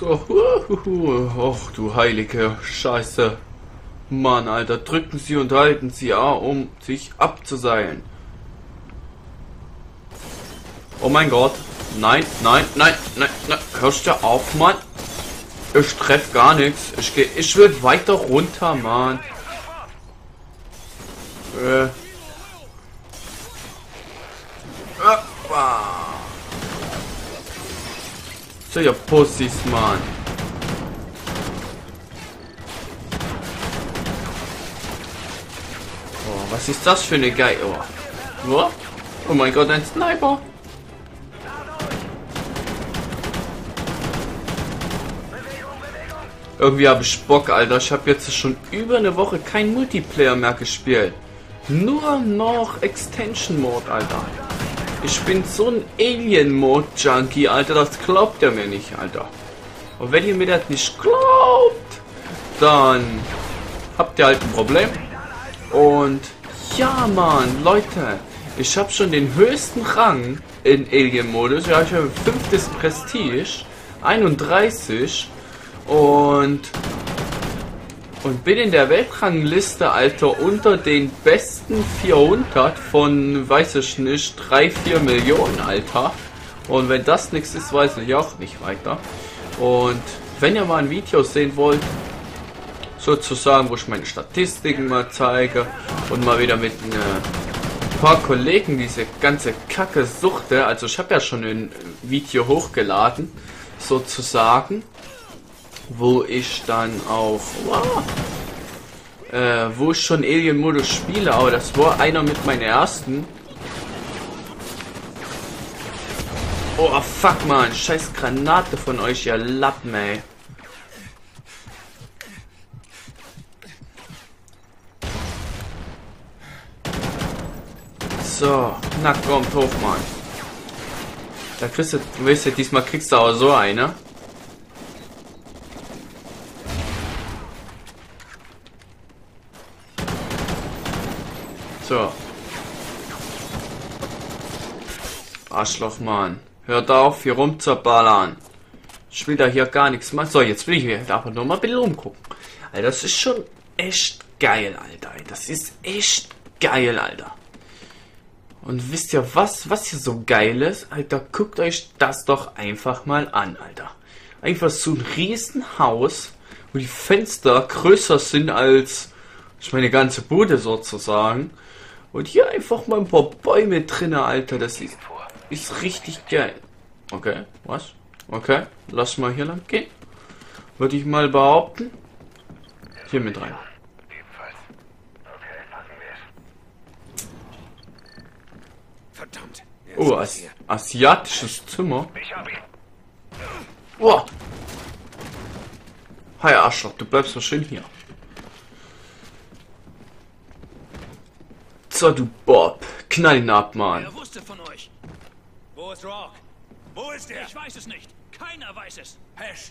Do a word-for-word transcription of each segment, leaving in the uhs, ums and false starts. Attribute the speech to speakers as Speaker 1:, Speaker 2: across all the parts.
Speaker 1: So, och du heilige Scheiße. Mann, Alter, drücken Sie und halten Sie A, um sich abzuseilen. Oh mein Gott. Nein, nein, nein, nein, nein. Hörst du auf, Mann? Ich treff gar nichts. Ich geh, ich will weiter runter, Mann. Äh. So, ihr Pussys, Mann. Oh, was ist das für eine Geige? Oh. Oh mein Gott, ein Sniper. Irgendwie habe ich Bock, Alter. Ich habe jetzt schon über eine Woche kein Multiplayer mehr gespielt. Nur noch Extension Mode, Alter. Ich bin so ein Alien-Mode-Junkie, Alter. Das glaubt ihr mir nicht, Alter. Und wenn ihr mir das nicht glaubt, dann habt ihr halt ein Problem. Und ja, Mann, Leute. Ich habe schon den höchsten Rang in Alien-Modus. Ja, ich habe fünftes Prestige. einunddreißig. Und und bin in der Weltrangliste, Alter, unter den besten vierhundert von, weiß ich nicht, drei, vier Millionen, Alter. Und wenn das nichts ist, weiß ich auch nicht weiter. Und wenn ihr mal ein Video sehen wollt, sozusagen, wo ich meine Statistiken mal zeige und mal wieder mit ein paar Kollegen diese ganze Kacke suchte, also ich habe ja schon ein Video hochgeladen, sozusagen, wo ich dann auch, wow, äh, wo ich schon Alien-Modus spiele, aber das war einer mit meinen ersten. Oh, fuck, man, scheiß Granate von euch, ihr Lappen, ey. So, na kommt hoch, Mann. Da kriegst du, du weißt ja, diesmal kriegst du aber so eine. So. Arschloch, Mann. Hört auf, hier rumzuballern. Ich will da hier gar nichts machen. So, jetzt will ich hier aber nur mal ein bisschen umgucken. Alter, das ist schon echt geil, Alter. Das ist echt geil, Alter. Und wisst ihr was, was hier so geil ist? Alter, guckt euch das doch einfach mal an, Alter. Einfach so ein Riesenhaus, wo die Fenster größer sind als ich meine ganze Bude sozusagen. Und hier einfach mal ein paar Bäume drin, Alter. Das ist, ist richtig geil. Okay, was? Okay, lass mal hier lang gehen. Würde ich mal behaupten. Hier mit rein.
Speaker 2: Verdammt.
Speaker 1: Oh, As asiatisches Zimmer. Oh. Hi Arschloch, du bleibst so schön hier. So, du Bob. Knall ihn ab, Mann.
Speaker 2: Wer wusste von euch? Wo ist Rock? Wo ist er? Ich weiß es nicht. Keiner weiß es. Hash.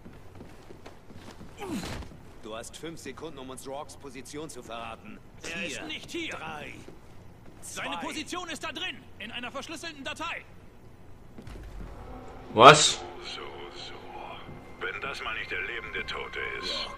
Speaker 3: Du hast fünf Sekunden, um uns Rocks Position zu verraten.
Speaker 2: Er
Speaker 3: Vier,
Speaker 2: ist nicht hier.
Speaker 3: Drei.
Speaker 2: Seine
Speaker 3: Zwei.
Speaker 2: Position ist da drin. In einer verschlüsselten Datei.
Speaker 1: Was?
Speaker 4: So, so. Wenn das mal nicht der lebende Tote ist.
Speaker 3: Rock.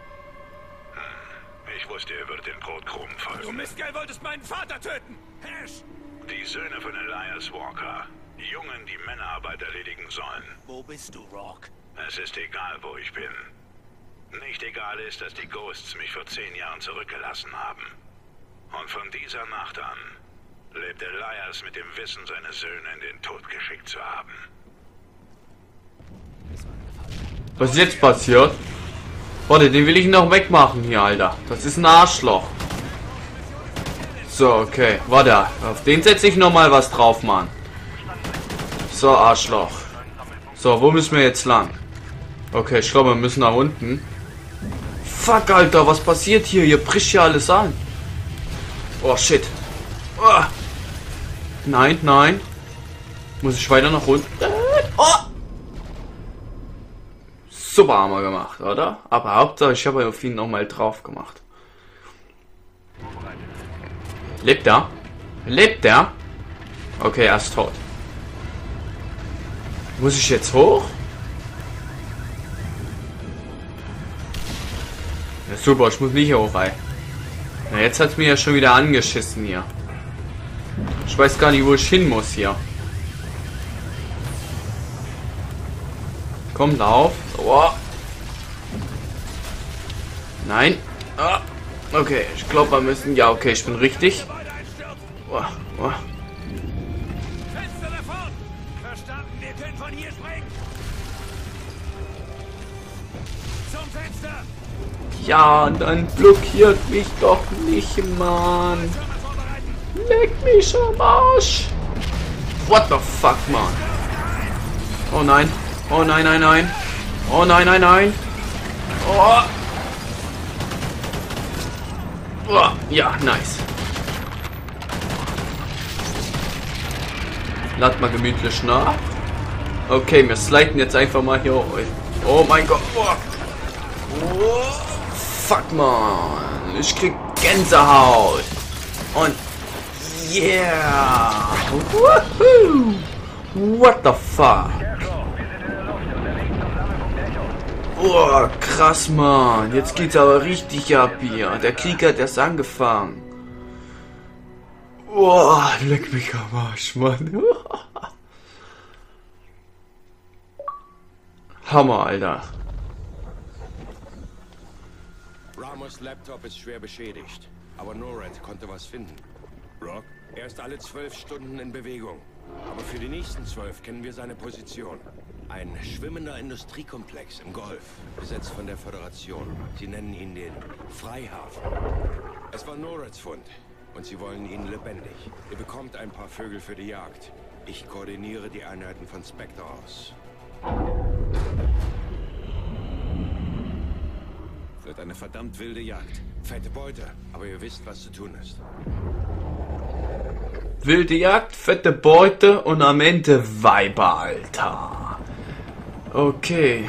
Speaker 4: Ich wusste, er wird den Brotkrumen
Speaker 2: Du
Speaker 4: folgen.
Speaker 2: Mistkerl wolltest meinen Vater töten. Hash.
Speaker 4: Die Söhne von Elias Walker. Jungen, die Männerarbeit erledigen sollen.
Speaker 3: Wo bist du, Rock?
Speaker 4: Es ist egal, wo ich bin. Nicht egal ist, dass die Ghosts mich vor zehn Jahren zurückgelassen haben. Und von dieser Nacht an lebt Elias mit dem Wissen, seine Söhne in den Tod geschickt zu haben.
Speaker 1: Was ist jetzt passiert? Warte, den will ich noch wegmachen hier, Alter. Das ist ein Arschloch. So, okay. Warte, auf den setze ich noch mal was drauf, Mann. So, Arschloch. So, wo müssen wir jetzt lang? Okay, ich glaube, wir müssen nach unten. Fuck, Alter, was passiert hier? Hier bricht ja alles an. Oh, shit. Oh. Nein, nein. Muss ich weiter nach unten? Oh! Super haben wir gemacht, oder? Aber Hauptsache, ich habe auf ihn nochmal drauf gemacht. Lebt er? Lebt er? Okay, er ist tot. Muss ich jetzt hoch? Super, ich muss nicht hoch rein. Na, jetzt hat es mir ja schon wieder angeschissen hier. Ich weiß gar nicht, wo ich hin muss hier. Komm, lauf. Oh. Nein. Ah. Okay, ich glaube, wir müssen... Ja, okay, ich bin richtig. Oh. Oh.
Speaker 2: Fenster davon! Verstanden, wir können von hier springen! Zum Fenster!
Speaker 1: Ja, dann blockiert mich doch nicht, Mann. Leck mich am Arsch. What the fuck, Mann? Oh nein. Oh nein, nein, nein. Oh nein, nein, nein. Oh. Oh. Ja, nice. Lad mal gemütlich nach. Okay, wir sliden jetzt einfach mal hier hoch. Oh mein Gott. Oh. Oh. Fuck, man. Ich krieg Gänsehaut. Und yeah. Woohoo. What the fuck? Oh, krass, Mann. Jetzt geht's aber richtig ab hier. Der Krieg hat erst angefangen. Oh, leck mich am Arsch, Mann. Hammer, Alter.
Speaker 5: Ramos' Laptop ist schwer beschädigt, aber NORAD konnte was finden. Rock? Er ist alle zwölf Stunden in Bewegung. Aber für die nächsten zwölf kennen wir seine Position. Ein schwimmender Industriekomplex im Golf, besetzt von der Föderation. Sie nennen ihn den Freihafen. Es war NORADs Fund und sie wollen ihn lebendig. Ihr bekommt ein paar Vögel für die Jagd. Ich koordiniere die Einheiten von Spectre aus. Wird eine verdammt wilde Jagd. Fette Beute, aber ihr wisst, was zu tun ist.
Speaker 1: Wilde Jagd, fette Beute und am Ende Weiber, Alter. Okay.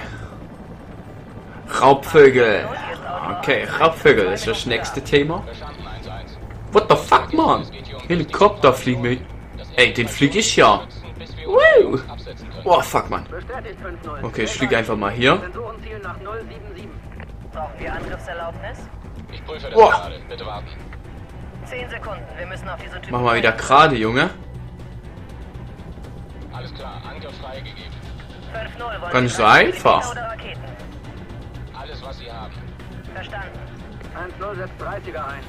Speaker 1: Raubvögel. Okay, Raubvögel ist das nächste Thema. What the fuck, man? Helikopter fliegen mit. Ey, den fliege ich ja. Woo. Oh, fuck, man. Okay, ich fliege einfach mal hier.
Speaker 6: Brauchen wir Angriffserlaubnis?
Speaker 7: Ich prüfe das
Speaker 1: Oh.
Speaker 7: gerade. Bitte warten.
Speaker 6: Zehn Sekunden. Wir müssen auf diese Typen...
Speaker 1: Mach mal wieder gerade, Junge.
Speaker 7: Alles klar, Angriff freigegeben.
Speaker 6: fünf null. Wollen
Speaker 1: Gar
Speaker 6: Sie
Speaker 1: nicht so
Speaker 6: Raketen
Speaker 1: einfach.
Speaker 6: oder Raketen?
Speaker 7: Alles, was Sie haben.
Speaker 6: Verstanden. eins null setzt dreißiger ein.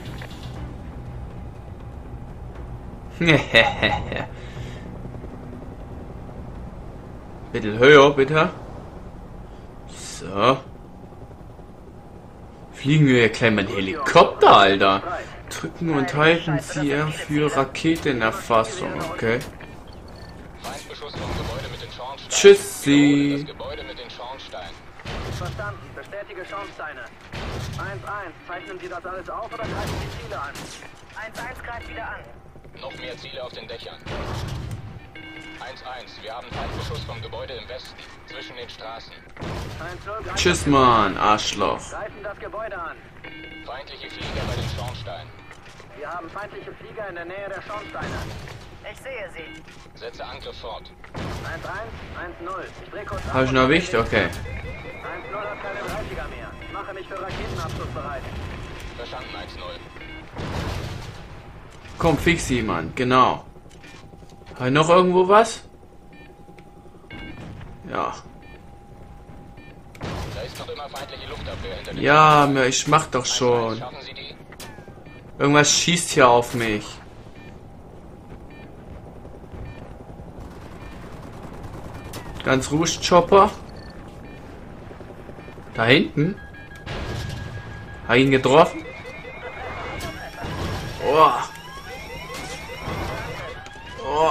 Speaker 1: Bisschen höher, bitte. So. Fliegen wir hier gleich mal einen Helikopter, Alter. Drücken und halten Sie R für Raketenerfassung, okay.
Speaker 7: Feindbeschuss vom Gebäude mit den Schornsteinen.
Speaker 1: Tschüssi.
Speaker 7: Das Gebäude mit den Schornsteinen.
Speaker 6: Verstanden. Bestätige Schornsteine. eins eins. Zeichnen Sie das alles auf oder greifen Sie Ziele an? eins eins greift wieder an.
Speaker 7: Noch mehr Ziele auf den Dächern. eins eins. Wir haben Feindbeschuss vom Gebäude im Westen. Zwischen den Straßen.
Speaker 6: eins null greift
Speaker 1: Tschüss, Mann, Arschloch.
Speaker 6: Greifen das Gebäude an.
Speaker 7: Feindliche Flieger bei den Schornsteinen.
Speaker 6: Wir haben feindliche Flieger in der Nähe der Schornsteine. Ich sehe sie.
Speaker 7: Setze Angriff fort.
Speaker 6: eins eins. eins null. Ich dreh kurz
Speaker 1: Habe ich noch erwischt? Okay.
Speaker 6: eins null hat keine dreißiger mehr. Ich mache mich für Raketenabschuss bereit.
Speaker 7: Verstanden, eins null.
Speaker 1: Komm, fix sie, Mann. Genau. Habe ich noch irgendwo was? Ja.
Speaker 7: Da ist noch immer feindliche Luftabwehr hinter den
Speaker 1: Ja, mir- ich mach doch schon.
Speaker 7: Schaffen Sie die?
Speaker 1: Irgendwas schießt hier auf mich. Ganz ruhig, Chopper. Da hinten. Hab ihn getroffen. Oh. Oh.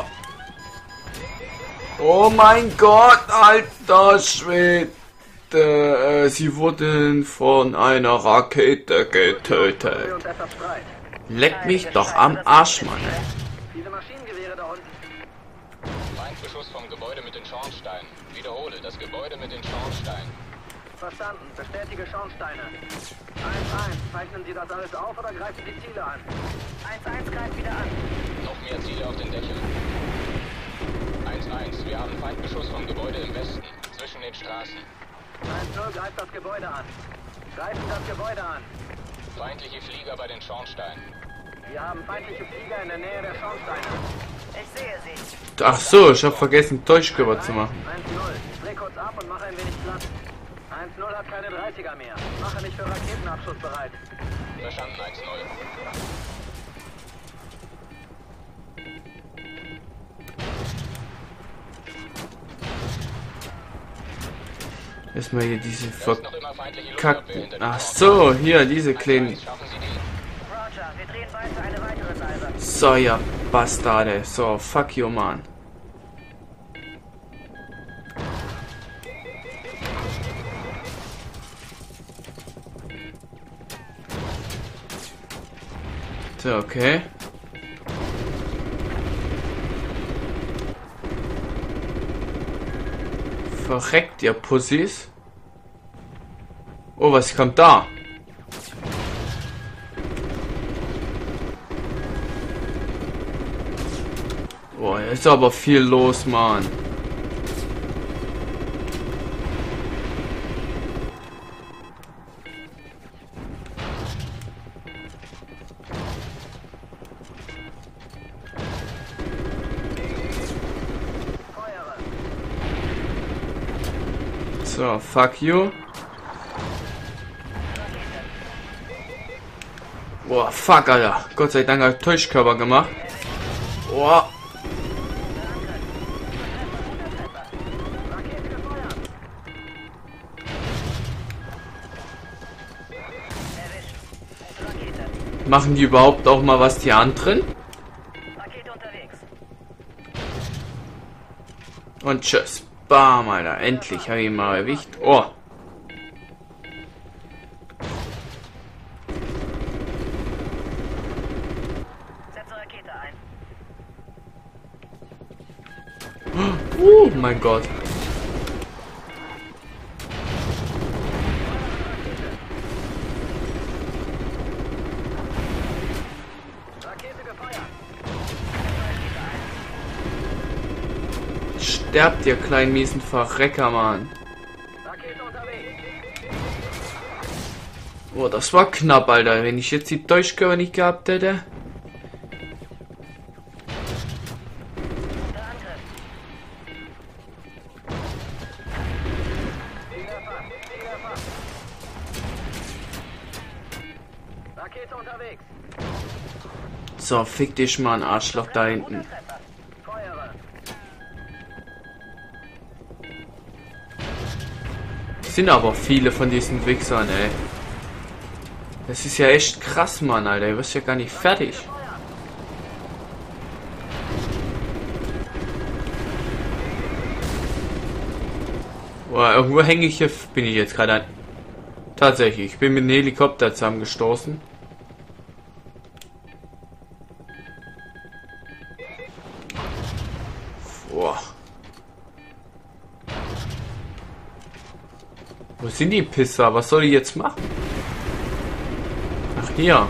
Speaker 1: Oh mein Gott, alter Schwede. Äh, Sie wurden von einer Rakete getötet.
Speaker 6: Und etwas Streit.
Speaker 1: Leck mich doch am Arsch, Mann.
Speaker 6: Diese Maschinengewehre da unten.
Speaker 7: Feindbeschuss vom Gebäude mit den Schornsteinen. Wiederhole, das Gebäude mit den Schornsteinen.
Speaker 6: Verstanden. Bestätige Schornsteine. eins eins. Zeichnen Sie das alles auf oder greifen Sie Ziele an? eins eins greift wieder an.
Speaker 7: Noch mehr Ziele auf den Dächern. eins eins. Wir haben Feindbeschuss vom Gebäude im Westen. Zwischen den Straßen.
Speaker 6: eins null greift das Gebäude an. Greifen das Gebäude an.
Speaker 7: Feindliche Flieger bei den Schornsteinen.
Speaker 6: Wir haben feindliche Flieger in der Nähe der Schornsteine. Ich sehe sie.
Speaker 1: Ach so, ich habe vergessen, Täuschkörper zu machen.
Speaker 6: eins null. Ich dreh kurz ab und mache ein wenig Platz. eins null hat keine dreißiger mehr. Mache mich für Raketenabschuss bereit.
Speaker 7: Verstanden, eins null.
Speaker 1: Erstmal hier diese
Speaker 7: Es ist noch immer feindliche Luftabwehr
Speaker 1: verkackten.
Speaker 7: hinter den
Speaker 1: Ach
Speaker 7: Schornsteinen.
Speaker 1: so, hier, diese kleinen.
Speaker 7: Schaffen Sie die?
Speaker 6: Roger, wir drehen weiter eine weitere Salve.
Speaker 1: So, ja, Bastarde. So, fuck you, man. So, okay. Verreckt, ihr Pussys. Oh, was kommt da? Boah, hier ist aber viel los, Mann. So, fuck you. Boah, fuck, Alter. Gott sei Dank hat Täuschkörper gemacht. Boah. Machen die überhaupt auch mal was, die anderen?
Speaker 6: Rakete unterwegs.
Speaker 1: Und tschüss. Bam, Alter. Endlich habe ich ihn mal erwischt. Oh.
Speaker 6: Setze Rakete ein.
Speaker 1: Oh mein Gott.
Speaker 6: Rakete gefeuert.
Speaker 1: Sterbt, ihr kleinen miesen Verrecker, Mann.
Speaker 6: Rakete unterwegs.
Speaker 1: Oh, das war knapp, Alter. Wenn ich jetzt die Täuschkörper nicht gehabt hätte.
Speaker 6: Der Angriff. Ziel erfasst. Ziel erfasst. Rakete unterwegs.
Speaker 1: So, fick dich mal, ein Arschloch da hinten.
Speaker 6: Treffer. Feuere.
Speaker 1: Sind aber viele von diesen Wichsern, ey. Das ist ja echt krass, Mann, Alter. Du wirst ja gar nicht fertig. Boah, irgendwo hänge ich hier. Bin ich jetzt gerade an. Tatsächlich, ich bin mit einem Helikopter zusammengestoßen. Boah. Wo sind die Pisser? Was soll ich jetzt machen? Ach, hier.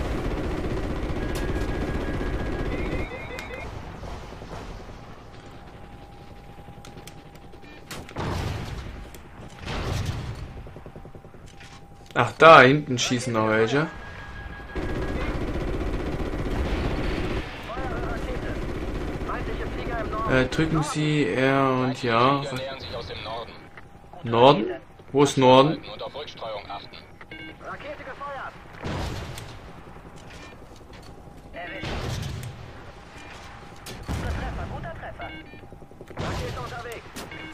Speaker 1: Ach, da hinten schießen noch welche.
Speaker 6: Feindliche Flieger im Norden.
Speaker 1: Äh, drücken Sie R und ja.
Speaker 7: Flieger nähern sich aus dem Norden.
Speaker 1: Norden? Wo ist Norden?
Speaker 7: Halten und auf Rückstreuung achten.
Speaker 6: Rakete gefeuert. Erwischt. Guter Treffer, guter Treffer. Rakete unterwegs.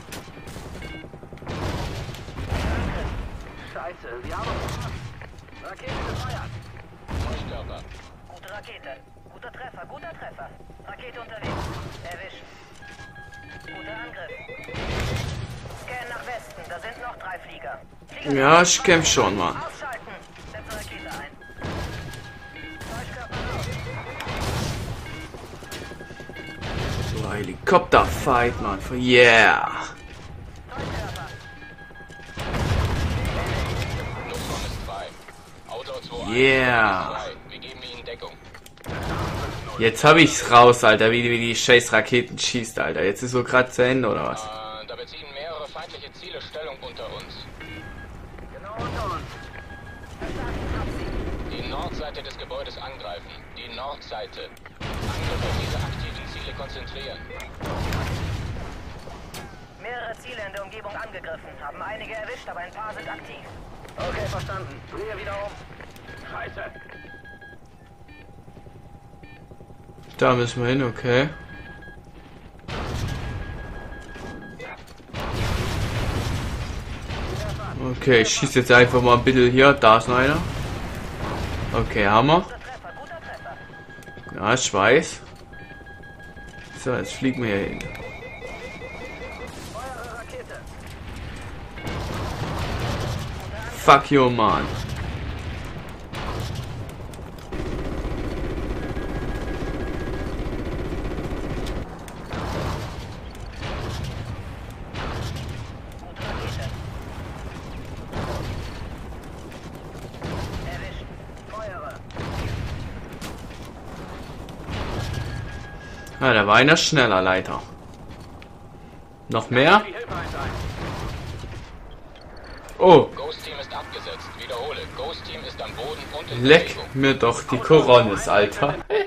Speaker 6: Scheiße, wir haben uns. Rakete gefeuert.
Speaker 7: Täuschkörper.
Speaker 6: Gute Rakete. Guter Treffer, guter Treffer. Rakete unterwegs. Erwischt. Guter Angriff. Scan nach Westen, da sind noch drei Flieger. Flieger
Speaker 1: Ja, ich kämpf schon, Mann.
Speaker 6: Ausschalten. Setze Rakete ein. Täuschkörper raus.
Speaker 1: So, Helikopterfight, Mann. Yeah.
Speaker 6: Täuschkörper.
Speaker 7: Luftraum ist frei. Auto zwei.
Speaker 1: Yeah.
Speaker 7: Frei. Wir geben Ihnen Deckung.
Speaker 1: Jetzt hab ich's raus, Alter, wie, wie die scheiß Raketen schießt, Alter. Jetzt ist so gerade zu Ende, oder was?
Speaker 7: Äh, da beziehen mehrere feindliche Ziele Stellung unter uns.
Speaker 6: Genau unter uns.
Speaker 7: Die Nordseite des Gebäudes angreifen. Die Nordseite. Angriff auf diese aktiven Ziele konzentrieren.
Speaker 6: Mehrere Ziele in der Umgebung angegriffen. Haben einige erwischt, aber ein paar sind aktiv. Okay, verstanden. Drehe wieder um. Scheiße.
Speaker 1: Da müssen wir hin, okay. Okay, ich schieße jetzt einfach mal ein bisschen hier. Da ist noch einer. Okay, Hammer.
Speaker 6: Guter Treffer, guter Treffer.
Speaker 1: Ja, ich weiß. So, jetzt fliegen wir hier hin.
Speaker 6: Eure Rakete.
Speaker 1: Fuck you, man.
Speaker 6: Gute Rakete. Erwischt. Feuere.
Speaker 1: Ja, da war einer schneller, Leiter. Noch mehr? Oh,
Speaker 7: Ghost Team ist abgesetzt. Wiederhole. Ghost Team ist am Boden und in
Speaker 1: leck
Speaker 7: Bewegung.
Speaker 1: mir doch die Coronis, Alter.